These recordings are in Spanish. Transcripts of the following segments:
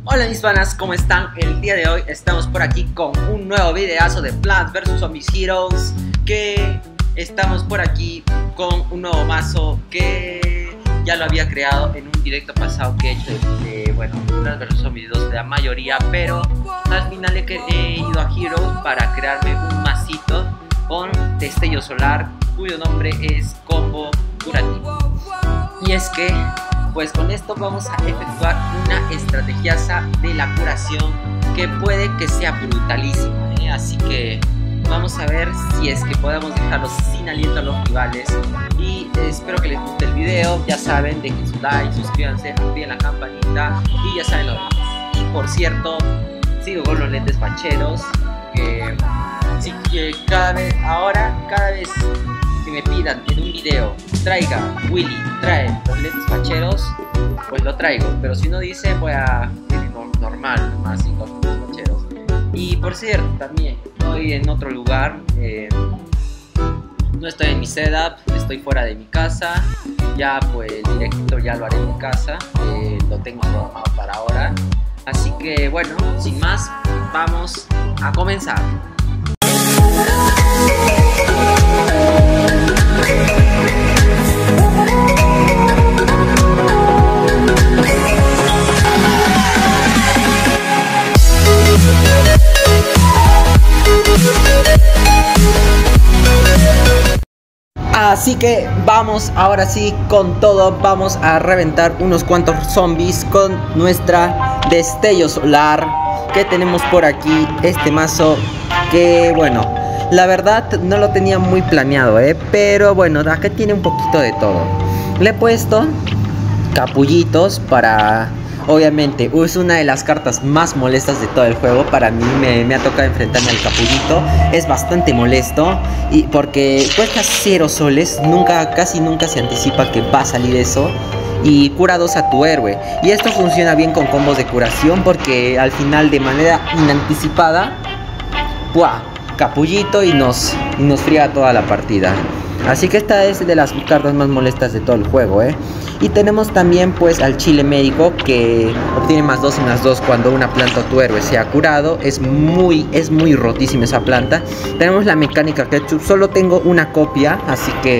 Hola mis panas, ¿cómo están? El día de hoy estamos por aquí con un nuevo videazo de Plants vs Zombies Heroes. Que estamos por aquí con un nuevo mazo que ya lo había creado en un directo pasado que he hecho de Plants vs Zombies 2 de la mayoría. Pero al final he ido a Heroes para crearme un masito con destello solar cuyo nombre es combo curativo. Y es que pues con esto vamos a efectuar una estrategiaza de la curación que puede que sea brutalísima, así que vamos a ver si es que podemos dejarlos sin aliento a los rivales. Y espero que les guste el video, ya saben, dejen su like, suscríbanse, activen la campanita y ya saben lo demás. Y por cierto, sigo con los lentes facheros, así que cada vez que me pidan en un video traiga Willy, trae los lentes facheros, pues lo traigo, pero si no dice voy a normal, nomás sin los lentes facheros. Y por cierto, también estoy en otro lugar, no estoy en mi setup, estoy fuera de mi casa. Ya pues el directo ya lo haré en mi casa, lo tengo programado para ahora. Así que bueno, sin más, vamos a comenzar. Así que vamos ahora sí con todo, vamos a reventar unos cuantos zombies con nuestra destello solar que tenemos por aquí. Este mazo que bueno, la verdad no lo tenía muy planeado, pero bueno, acá tiene un poquito de todo. Le he puesto capullitos para... Obviamente es una de las cartas más molestas de todo el juego. Para mí me ha tocado enfrentarme al capullito. Es bastante molesto y porque cuesta 0 soles. Casi nunca se anticipa que va a salir eso. Y cura 2 a tu héroe. Y esto funciona bien con combos de curación porque al final de manera inanticipada, ¡buah!, capullito y nos friega toda la partida. Así que esta es de las cartas más molestas de todo el juego, Y tenemos también pues al chile médico que obtiene +2 y +2 cuando una planta o tu héroe se ha curado. Es muy rotísima esa planta. Tenemos la mecánica ketchup, solo tengo una copia, así que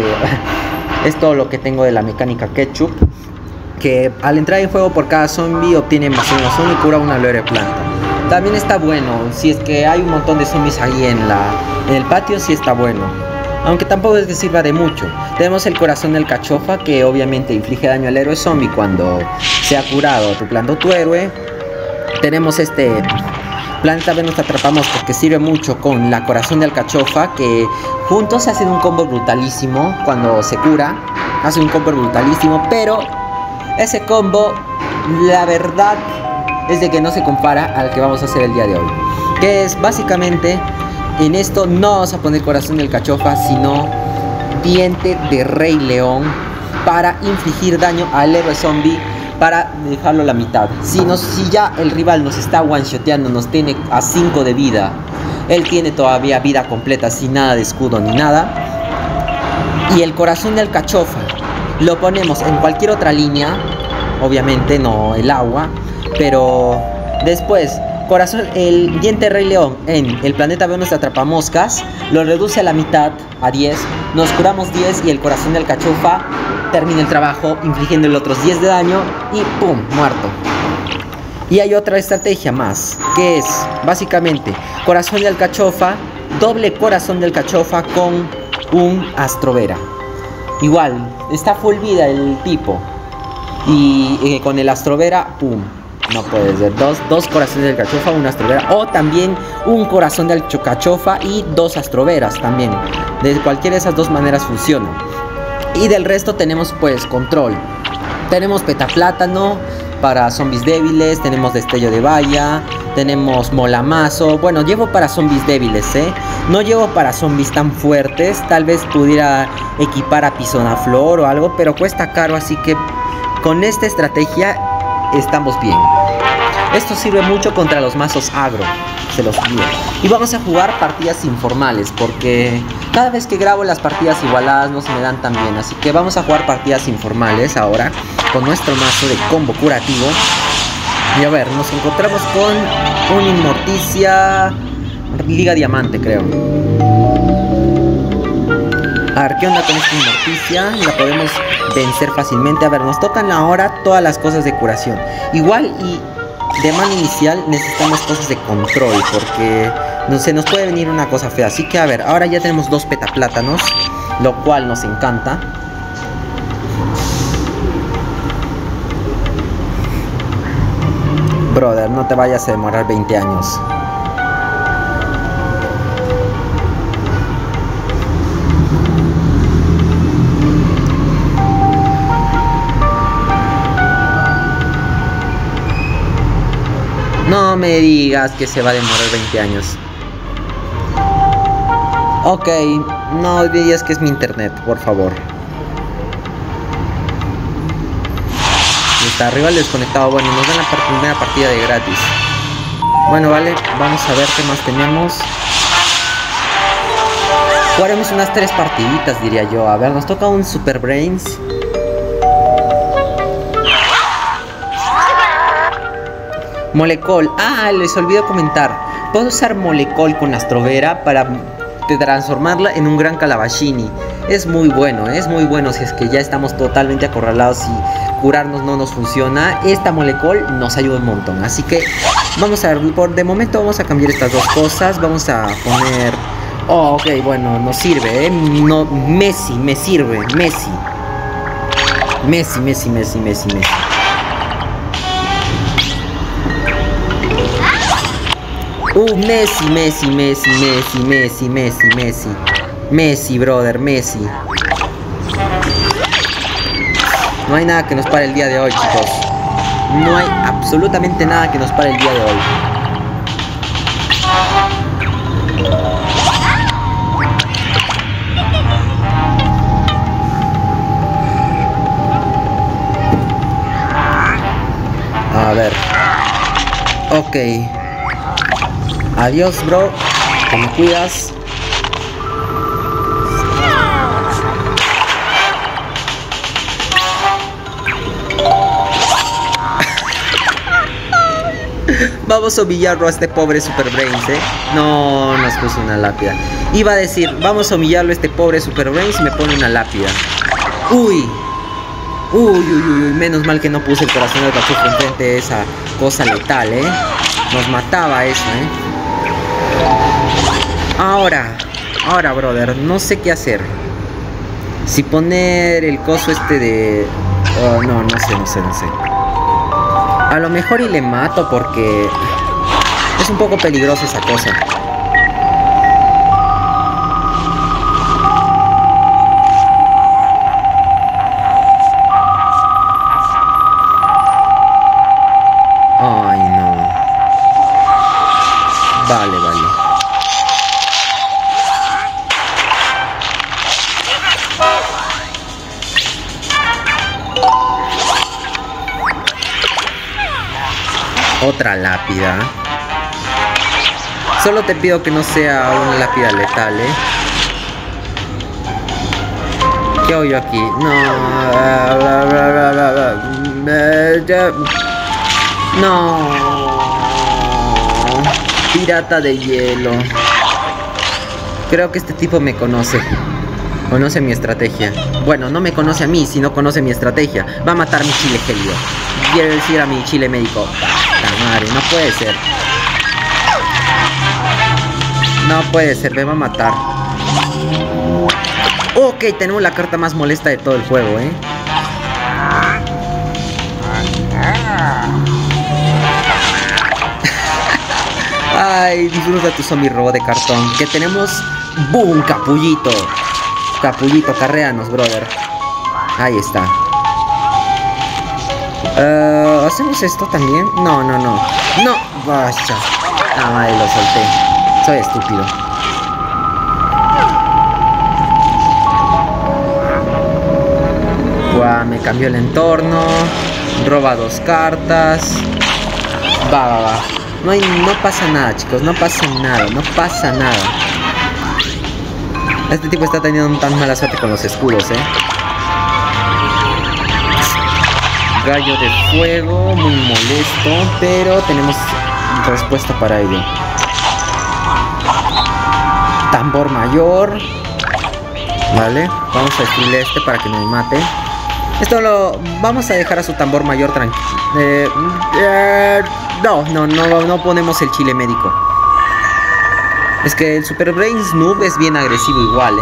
es todo lo que tengo de la mecánica ketchup. Que al entrar en juego por cada zombie obtiene +1 y cura una héroe planta. También está bueno, si es que hay un montón de zombies ahí en el patio, sí está bueno. Aunque tampoco es que sirva de mucho. Tenemos el corazón del cachofa que obviamente inflige daño al héroe zombie cuando se ha curado tu planta o tu héroe. Tenemos este Planeta Venus atrapamos porque sirve mucho con la corazón del cachofa, que juntos hacen un combo brutalísimo. Cuando se cura hace un combo brutalísimo, pero ese combo la verdad es de que no se compara al que vamos a hacer el día de hoy, que es básicamente... En esto no vamos a poner corazón del cachofa, sino diente de rey león para infligir daño al héroe zombie, para dejarlo a la mitad. Si ya el rival nos está one-shoteando, nos tiene a 5 de vida, él tiene todavía vida completa sin nada de escudo ni nada. Y el corazón del cachofa lo ponemos en cualquier otra línea, obviamente no el agua, pero después... el diente rey león en el planeta Venus atrapamoscas lo reduce a la mitad, a 10, nos curamos 10 y el corazón del cachofa termina el trabajo infligiéndole otros 10 de daño y ¡pum!, muerto. Y hay otra estrategia más, que es básicamente corazón del cachofa, doble corazón del cachofa con un astrovera. Igual, está full vida el tipo y con el astrovera, ¡pum!, no puede ser, dos corazones del cachofa, una astrovera, o también un corazón del cachofa y 2 astroveras también. De cualquiera de esas dos maneras funciona. Y del resto tenemos pues control. Tenemos petaplátano para zombies débiles, tenemos destello de valla, tenemos molamazo. Bueno, llevo para zombies débiles, no llevo para zombies tan fuertes. Tal vez pudiera equipar a pisonaflor o algo, pero cuesta caro, así que con esta estrategia estamos bien. Esto sirve mucho contra los mazos agro, se los digo. Y vamos a jugar partidas informales, porque cada vez que grabo las partidas igualadas no se me dan tan bien. Así que vamos a jugar partidas informales ahora con nuestro mazo de combo curativo. Y a ver, nos encontramos con un Inmorticia Liga Diamante, creo. A ver, ¿qué onda con esta Inmorticia? La podemos vencer fácilmente. A ver, nos tocan ahora todas las cosas de curación. Igual y de mano inicial necesitamos cosas de control, porque no se nos puede venir una cosa fea. Así que a ver, ahora ya tenemos 2 petaplátanos, lo cual nos encanta. Brother, no te vayas a demorar 20 años. No me digas que se va a demorar 20 años. Ok, no digas que es mi internet, por favor. Está arriba el desconectado. Bueno, nos dan la primera partida de gratis. Bueno, vale, vamos a ver qué más tenemos. Jugaremos unas 3 partiditas, diría yo. A ver, nos toca un Super Brains. Molecol. Ah, les olvidé comentar. Puedo usar Molecol con Astrovera para transformarla en un gran Calabashini. Es muy bueno si es que ya estamos totalmente acorralados y curarnos no nos funciona. Esta Molecol nos ayuda un montón. Así que vamos a ver, de momento vamos a cambiar estas 2 cosas. Vamos a poner... Oh, ok, bueno, nos sirve, no, Messi, me sirve, Messi. Messi. Messi, brother, Messi. No hay nada que nos pare el día de hoy, chicos. No hay absolutamente nada que nos pare el día de hoy. A ver. Ok. Adiós, bro. Te me cuidas. Vamos a humillarlo a este pobre Super Brains, No, nos puso una lápida. Iba a decir, vamos a humillarlo a este pobre Super Brains y me pone una lápida. Uy, menos mal que no puse el corazón del cachorro enfrente de esa cosa letal, Nos mataba eso, Ahora, brother, no sé qué hacer. Si poner el coso este de... no sé. A lo mejor y le mato porque es un poco peligrosa esa cosa. Ay, no. Vale. Otra lápida. Solo te pido que no sea una lápida letal, ¿Qué hago yo aquí? No. Pirata de hielo. Creo que este tipo me conoce. Conoce mi estrategia. Bueno, no me conoce a mí, sino conoce mi estrategia. Va a matar mi chile gélido. Quiere decir a mi chile médico. Madre, no puede ser. No puede ser, me va a matar. Ok, tenemos la carta más molesta de todo el juego, Ay, disfruta tu zombie robot de cartón. Que tenemos... ¡Boom! Capullito. Capullito, carréanos, brother. Ahí está. ¿Hacemos esto también? No. No, vaya. Ah, madre, lo solté. Soy estúpido. Guau, me cambió el entorno. Roba 2 cartas. Va. No pasa nada, chicos. No pasa nada. Este tipo está teniendo tan mala suerte con los escudos, gallo de fuego, muy molesto, pero tenemos respuesta para ello. Tambor mayor. Vale, vamos a destruirle este para que no me mate. Esto lo vamos a dejar a su tambor mayor tranquilo. No ponemos el chile médico. Es que el Super Brains Noob es bien agresivo igual,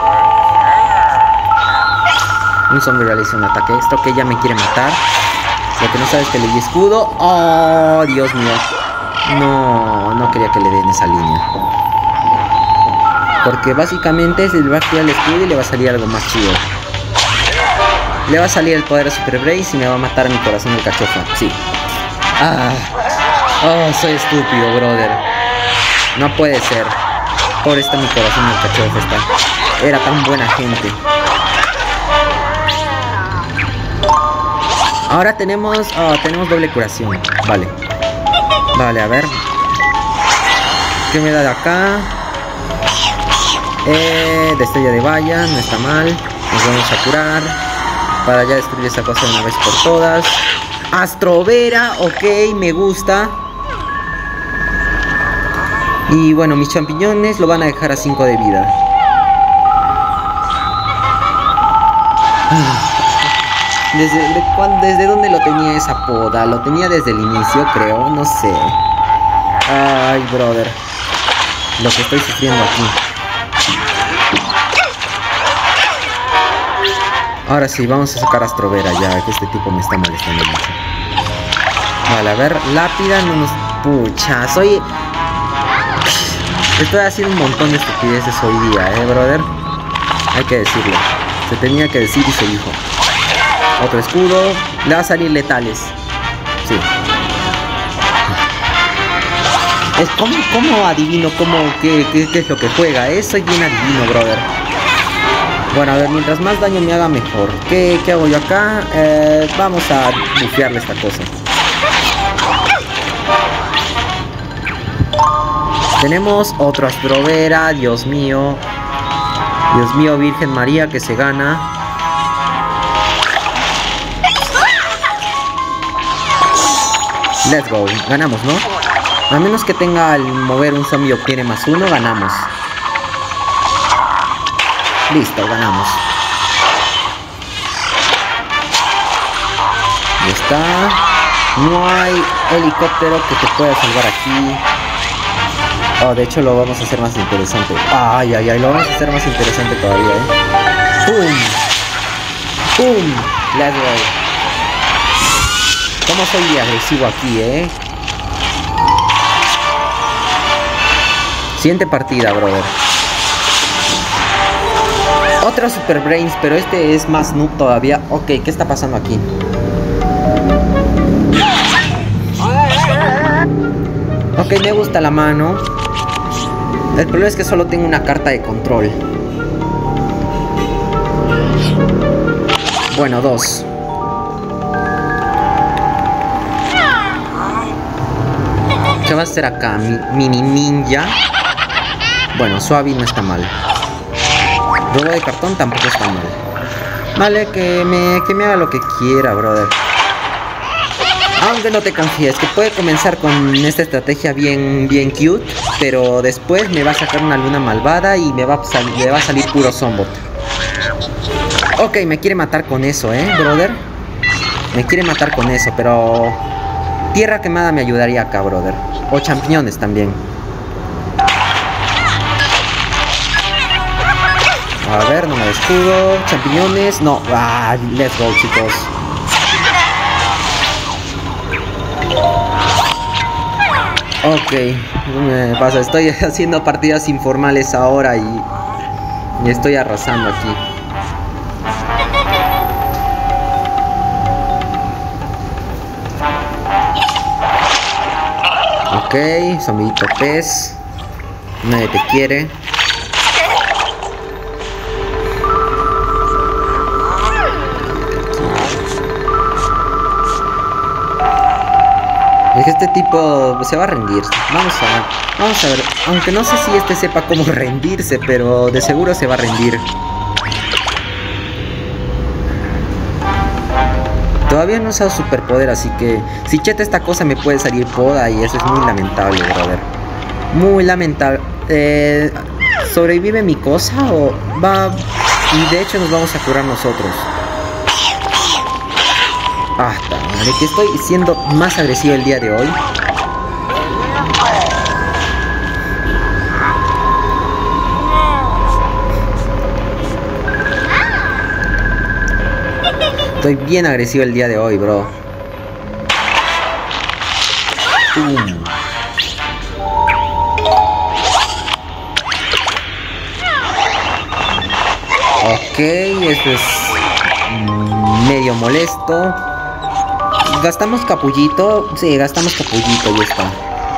Un zombie realiza un ataque extra, que ya me quiere matar. Lo que no sabes es que le di escudo. Oh, Dios mío. No quería que le den esa línea. Porque básicamente se le va a activar el escudo y le va a salir algo más chido. Le va a salir el poder de Super Brains y me va a matar a mi corazón el cachofa. Sí. Soy estúpido, brother. No puede ser. Pobre está mi corazón el cachofa. Era tan buena gente. Ahora tenemos doble curación. Vale, a ver. ¿Qué me da de acá? Destello de valla, no está mal. Nos vamos a curar para ya destruir esa cosa de una vez por todas. Astrovera, ok, me gusta. Y bueno, mis champiñones lo van a dejar a 5 de vida. ¿Desde dónde lo tenía esa poda? Lo tenía desde el inicio, creo, no sé. Ay, brother, lo que estoy sufriendo aquí. Ahora sí, vamos a sacar Astrovera ya, que este tipo me está molestando mucho. Vale, a ver, lápida no nos... Pucha, estoy haciendo un montón de estupideces hoy día, brother. Hay que decirlo. Se tenía que decir y se dijo. Otro escudo. Le va a salir letales. Sí. ¿Cómo adivino qué es lo que juega? Soy bien adivino, brother. Bueno, a ver, mientras más daño me haga mejor. ¿Qué hago yo acá? Vamos a bufearle esta cosa. Tenemos otro Astrovera. Dios mío, Virgen María, que se gana. Let's go, ganamos, ¿no? A menos que tenga al mover un zombie obtiene +1, ganamos. Listo, ganamos. Ya está. No hay helicóptero que te pueda salvar aquí. De hecho lo vamos a hacer más interesante. Ay, lo vamos a hacer más interesante todavía, ¡Pum! ¡Pum! Let's go. ¿Cómo soy de agresivo aquí, Siguiente partida, brother. Otra Super Brains, pero este es más noob todavía. Ok, ¿qué está pasando aquí? Ok, me gusta la mano. El problema es que solo tengo una carta de control. Bueno, 2. ¿Qué va a hacer acá? Mini ninja. Bueno, suave no está mal. Robo de cartón tampoco está mal. Vale, que me haga lo que quiera, brother. Aunque no te confíes, que puede comenzar con esta estrategia bien cute, pero después me va a sacar una luna malvada y le va a salir puro zombot. Ok, me quiere matar con eso, brother. Me quiere matar con eso, pero... Tierra quemada me ayudaría acá, brother. O champiñones también. A ver, no me descuido. Champiñones, no. Let's go, chicos. Ok, no me pasa. Estoy haciendo partidas informales ahora y estoy arrasando aquí. Ok, zombito pez. Nadie te quiere. Es que este tipo se va a rendir. Vamos a ver. Aunque no sé si este sepa cómo rendirse, pero de seguro se va a rendir. De Todavía no he usado superpoder, así que si cheta esta cosa me puede salir poda y eso es muy lamentable, brother. Muy lamentable. ¿Sobrevive mi cosa o va? Y de hecho nos vamos a curar nosotros. Madre, que estoy siendo más agresivo el día de hoy. Estoy bien agresivo el día de hoy, bro. Ok, esto es medio molesto. ¿Gastamos capullito? Sí, gastamos capullito, ya está.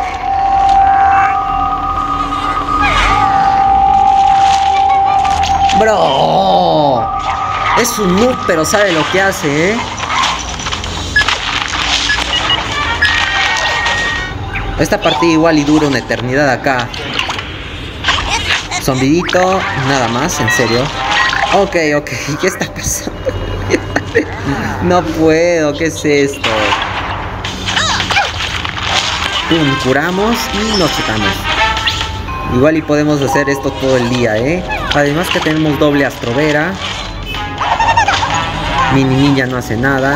¡Bro! Es un noob, pero sabe lo que hace, ¿eh? Esta partida igual y dura una eternidad acá. Zombidito, nada más, en serio. Ok, ¿qué está pasando? No puedo, ¿qué es esto? Pum, curamos y nos checamos. Igual y podemos hacer esto todo el día, ¿eh? Además que tenemos doble astrovera. Mini ninja no hace nada.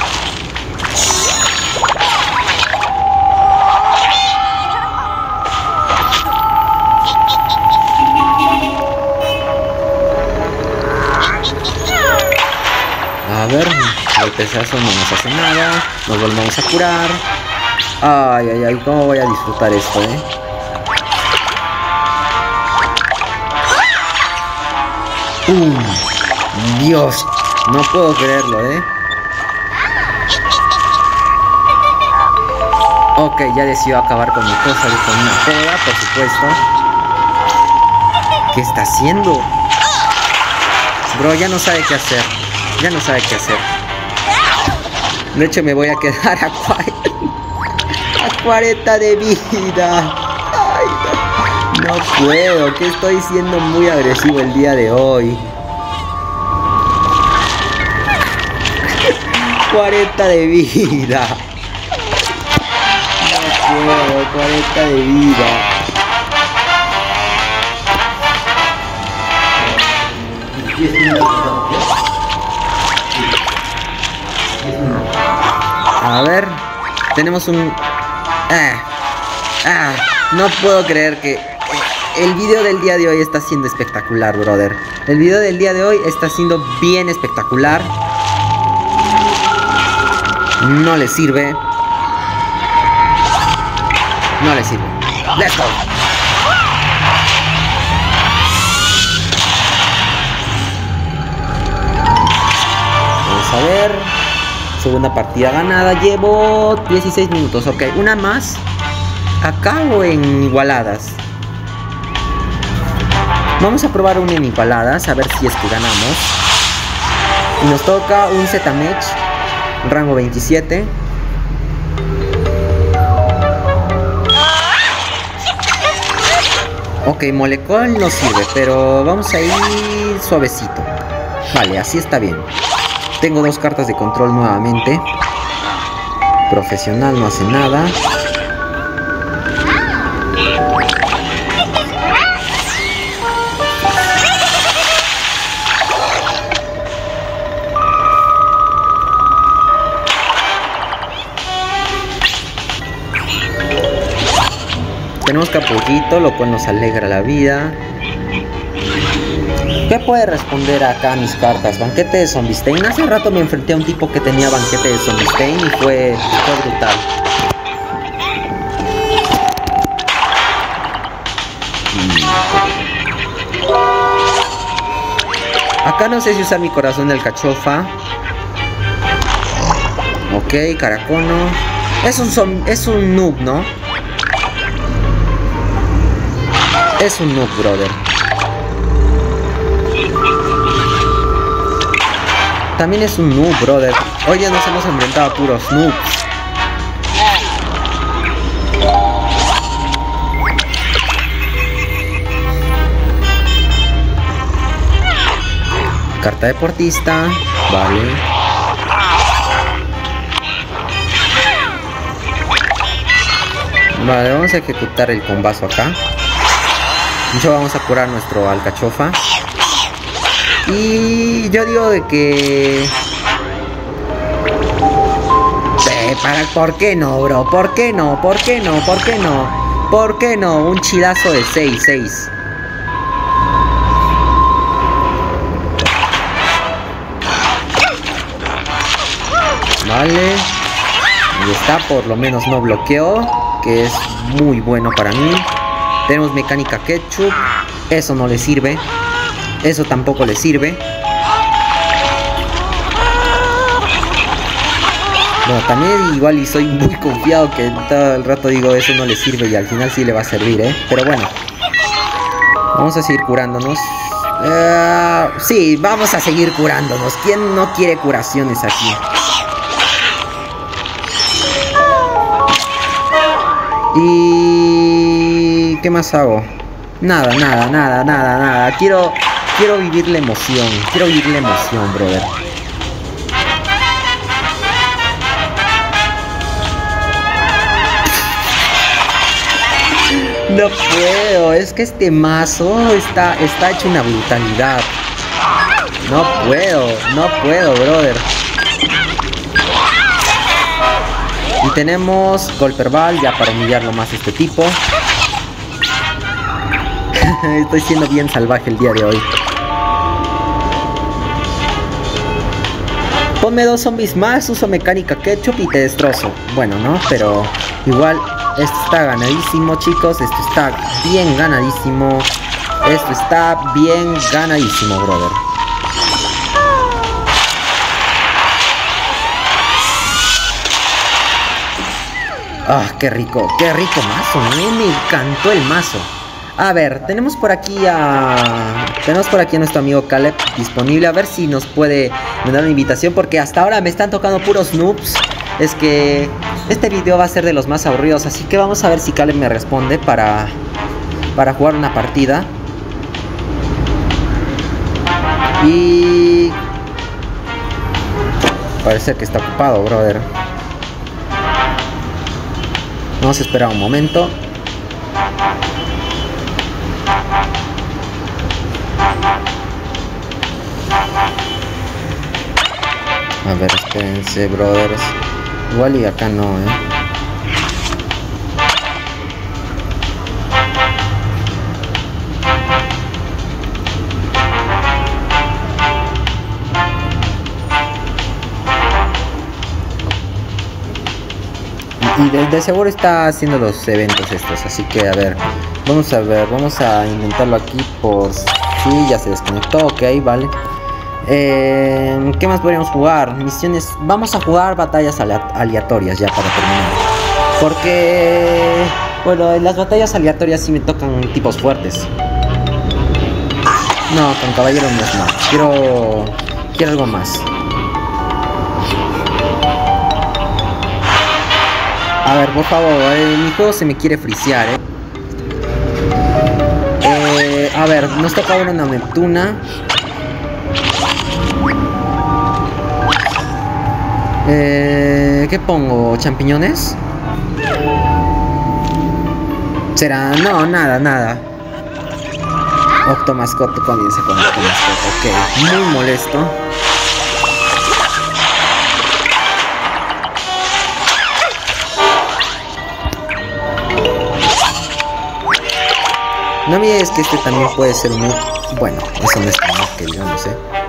A ver, el pesazo no nos hace nada. Nos volvemos a curar. Ay, cómo voy a disfrutar esto, Dios, no puedo creerlo, Ok, ya decidió acabar con mi cosa, con una poda, por supuesto. ¿Qué está haciendo? Bro, ya no sabe qué hacer. Ya no sabe qué hacer. De hecho me voy a quedar a 40 de vida. Ay, no puedo, que estoy siendo muy agresivo el día de hoy. 40 de vida. No puedo, 40 de vida. A ver, tenemos un... no puedo creer que el video del día de hoy está siendo espectacular, brother. El video del día de hoy está siendo bien espectacular. No le sirve. No le sirve. Let's go. Vamos a ver. Segunda partida ganada. Llevo 16 minutos. Ok, una más. ¿Acá o en igualadas? Vamos a probar una en igualadas. A ver si es que ganamos. Y nos toca un Z-Match. Rango 27. Ok, molecol no sirve, pero vamos a ir suavecito. Vale, así está bien. Tengo dos cartas de control nuevamente. Profesional no hace nada. Tenemos capullito, lo cual nos alegra la vida. ¿Qué puede responder acá a mis cartas? Banquete de Zombistein. Hace rato me enfrenté a un tipo que tenía banquete de Zombistein y fue brutal. Acá no sé si usar mi corazón del cachofa. Ok, caracono. Es un noob, ¿no? Es un noob, brother. También es un noob, brother. Hoy ya nos hemos enfrentado a puros noobs. Carta deportista. Vale. Vale, vamos a ejecutar el combazo acá. De hecho, vamos a curar nuestro alcachofa. Y yo digo de que... ¿Por qué no, bro? ¿Por qué no? ¿Por qué no? ¿Por qué no? ¿Por qué no? Un chidazo de 6-6. Vale. Ahí está, por lo menos no bloqueó, que es muy bueno para mí. Tenemos mecánica ketchup. Eso no le sirve. Eso tampoco le sirve. Bueno, también igual y soy muy confiado que todo el rato digo eso no le sirve y al final sí le va a servir, ¿eh? Pero bueno. Vamos a seguir curándonos. Sí, vamos a seguir curándonos. ¿Quién no quiere curaciones aquí? ¿Y qué más hago? Nada. Quiero vivir la emoción. Quiero vivir la emoción, brother. No puedo, es que este mazo está hecho una brutalidad. No puedo, brother. Y tenemos golpe verbal ya para humillarlo más a este tipo. Estoy siendo bien salvaje el día de hoy. Ponme 2 zombies más, uso mecánica ketchup y te destrozo. Bueno, ¿no? Pero igual esto está ganadísimo, chicos. Esto está bien ganadísimo. Esto está bien ganadísimo, brother. Ah, qué rico mazo, me encantó el mazo. A ver, tenemos por aquí a nuestro amigo Caleb disponible. A ver si nos puede mandar una invitación, porque hasta ahora me están tocando puros noobs. Es que este video va a ser de los más aburridos, así que vamos a ver si Caleb me responde para jugar una partida. Y parece que está ocupado, brother. Vamos a esperar un momento. A ver, espérense, brothers. Igual y acá no, Y de seguro está haciendo los eventos estos, así que a ver, vamos a intentarlo aquí por... Sí, ya se desconectó, ok, vale. ¿Qué más podríamos jugar? Misiones, vamos a jugar batallas aleatorias ya para terminar. Porque, bueno, en las batallas aleatorias sí me tocan tipos fuertes. No, con caballero no es más, quiero algo más. A ver, por favor, mi juego se me quiere frisear, a ver, nos toca ahora una Neptuna. ¿Qué pongo? ¿Champiñones? ¿Será? No, nada. Octomascot comienza con Octomascot, ok. Muy molesto. No me digas que este también puede ser un... Bueno, eso no es tan que digamos,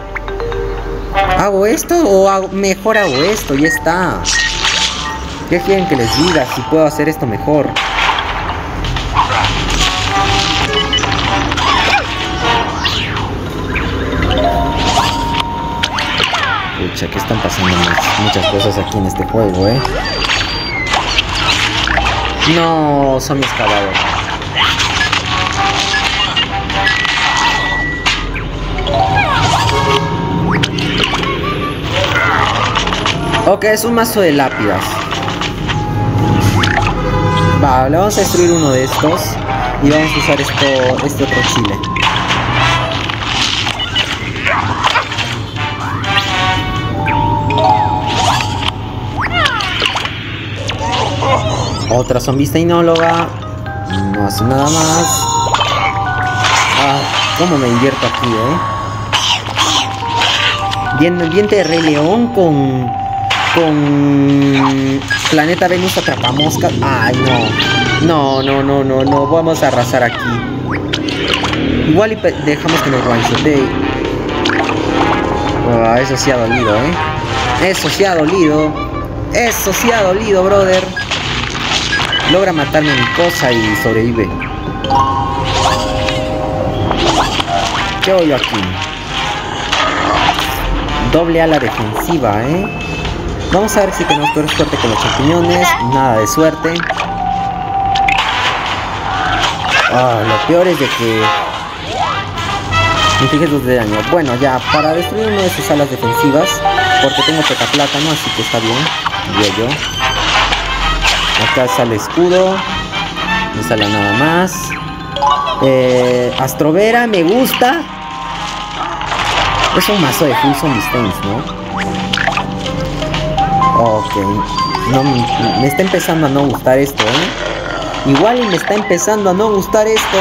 ¿Hago esto o mejor hago esto? Ya está. ¿Qué quieren que les diga? Si puedo hacer esto mejor. Pucha, que están pasando muchas cosas aquí en este juego, No, son mis caballos. Ok, es un mazo de lápidas. Vale, vamos a destruir uno de estos. Y vamos a usar este otro chile. Otra zombie tecnóloga. No hace nada más. Ah, cómo me divierto aquí, Bien de Rey León con Planeta Venus Atrapamoscas. Ay, no. No. Vamos a arrasar aquí. Igual y dejamos que nos one-shotee. Eso sí ha dolido, Eso sí ha dolido, brother. Logra matarme a mi cosa y sobrevive. ¿Qué hago yo aquí? Doble a la defensiva, Vamos a ver si tenemos suerte con los champiñones. Nada de suerte. Lo peor es de que me inflige 2 de daño. Bueno, ya, para destruir una de sus alas defensivas, porque tengo plátano, así que está bien. Diría yo. Acá sale escudo. No sale nada más. Astrovera, me gusta. Es un mazo de full zombie stains, ¿no? Ok. No, me está empezando a no gustar esto, Igual y me está empezando a no gustar esto.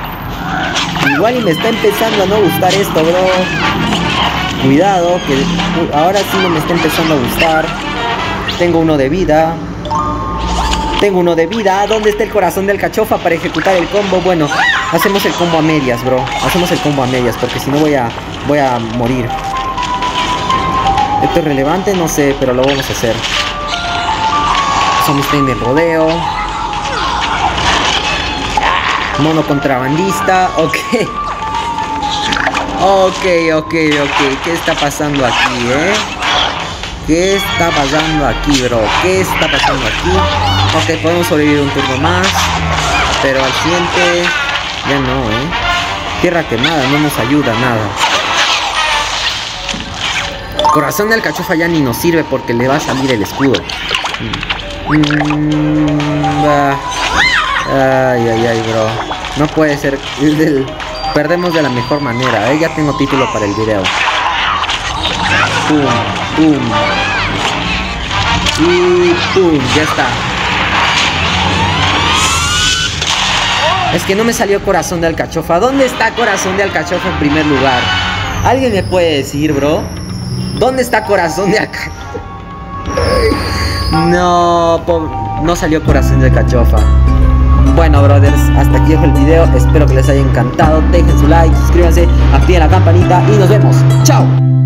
Bro. Cuidado, que ahora sí no me está empezando a gustar. Tengo uno de vida. ¿Dónde está el corazón del cachofa para ejecutar el combo? Bueno, hacemos el combo a medias, bro. Porque si no voy a morir. ¿Esto es relevante? No sé, pero lo vamos a hacer. Somos en el rodeo. Mono contrabandista. Ok. ¿Qué está pasando aquí, ¿Qué está pasando aquí, bro? Ok, podemos sobrevivir un turno más. Pero al siguiente ya no, Tierra quemada no nos ayuda nada. Corazón de alcachofa ya ni nos sirve porque le va a salir el escudo. Ay, bro. No puede ser. Perdemos de la mejor manera. Ya tengo título para el video. Pum. Y pum, ya está. Es que no me salió corazón de alcachofa. ¿Dónde está corazón de alcachofa en primer lugar? ¿Alguien me puede decir, bro? ¿Dónde está corazón de alcachofa? No salió corazón de alcachofa. Bueno, brothers, hasta aquí dejo el video. Espero que les haya encantado. Dejen su like, suscríbanse, activen la campanita y nos vemos. ¡Chao!